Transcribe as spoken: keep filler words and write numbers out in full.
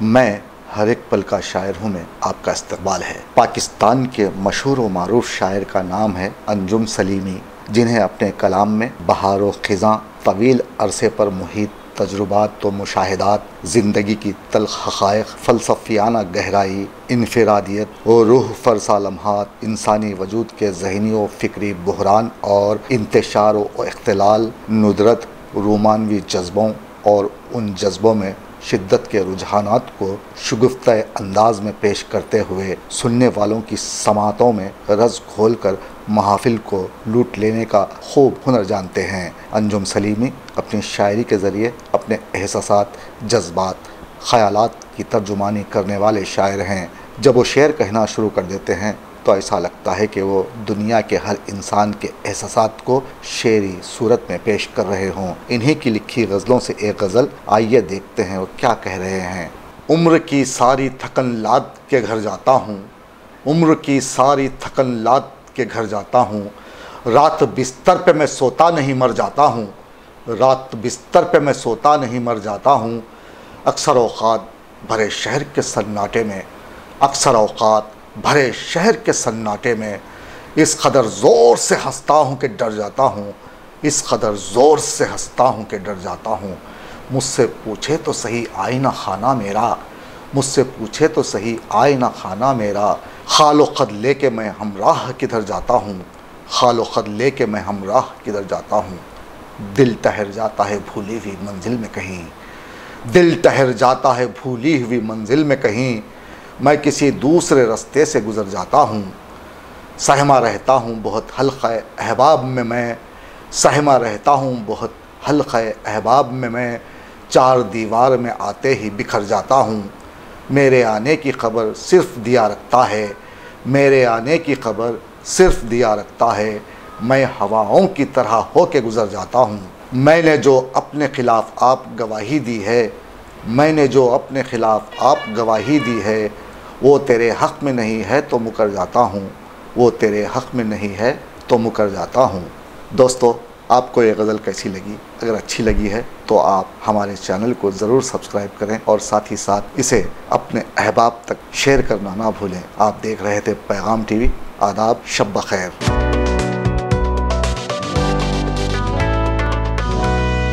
मैं हर एक पल का शायर हूँ में आपका इस्तकबाल है। पाकिस्तान के मशहूर व मारूफ शायर का नाम है अंजुम सलीमी, जिन्हें अपने कलाम में बहार व ख़िज़ां, तवील अरसे पर मुहित तजुर्बात व मुशाहिदात, ज़िंदगी की तल्ख़ हक़ाइक़, फ़लसफ़ियाना गहराई, इनफ़िरादियत व रूह फ़रसा लम्हात, इंसानी वजूद के ज़हनी व फ़िक्री बहरान और इंतशार व इख्तिलाल, नुदरत, रोमानवी जज्बों और उन जज्बों में शिद्दत के रुझानात को शुगुफ्ता अंदाज में पेश करते हुए सुनने वालों की समातों में रस घोल कर महफिल को लूट लेने का खूब हुनर जानते हैं। अंजुम सलीमी अपनी शायरी के ज़रिए अपने एहसासात, जज्बात, ख़यालात की तर्जुमानी करने वाले शायर हैं। जब वो शेर कहना शुरू कर देते हैं तो ऐसा लगता है कि वो दुनिया के हर इंसान के एहसासात को शेरी सूरत में पेश कर रहे हों। इन्हीं की लिखी गज़लों से एक गज़ल, आइए देखते हैं वो क्या कह रहे हैं। उम्र की सारी थकन लाद के घर जाता हूँ, उम्र की सारी थकन लाद के घर जाता हूँ, रात बिस्तर पे मैं सोता नहीं मर जाता हूँ, रात बिस्तर पे मैं सोता नहीं मर जाता हूँ। अक्सर औक़ात भरे शहर के सन्नाटे में, अक्सर औक़ात भरे शहर के सन्नाटे में इस कदर ज़ोर से हंसता हूँ कि डर जाता हूँ, इस कदर ज़ोर से हंसता हूँ कि डर जाता हूँ। मुझसे पूछे तो सही आईना खाना मेरा, मुझसे पूछे तो सही आईना खाना मेरा, खालो ख़द लेके मैं हमराह किधर जाता हूँ, खालो ख़द लेके मैं हमराह किधर जाता हूँ। दिल ठहर जाता है भूली हुई मंजिल में कहीं, दिल ठहर जाता है भूली हुई मंजिल में कहीं, मैं किसी दूसरे रास्ते से गुज़र जाता हूँ। सहमा रहता हूँ बहुत हल्क़े अहबाब में मैं, सहमा रहता हूँ बहुत हल्क़े अहबाब में मैं, चार दीवार में आते ही बिखर जाता हूँ। मेरे आने की खबर सिर्फ़ दिया रखता है, मेरे आने की खबर सिर्फ़ दिया रखता है, मैं हवाओं की तरह हो के गुज़र जाता हूँ। मैंने जो अपने ख़िलाफ़ आप गवाही दी है, मैंने जो अपने ख़िलाफ़ आप गवाही दी है, वो तेरे हक़ में नहीं है तो मुकर जाता हूँ, वो तेरे हक़ में नहीं है तो मुकर जाता हूँ। दोस्तों, आपको ये गज़ल कैसी लगी? अगर अच्छी लगी है तो आप हमारे चैनल को ज़रूर सब्सक्राइब करें और साथ ही साथ इसे अपने अहबाब तक शेयर करना ना भूलें। आप देख रहे थे पैगाम टीवी। आदाब, शब बख़ैर।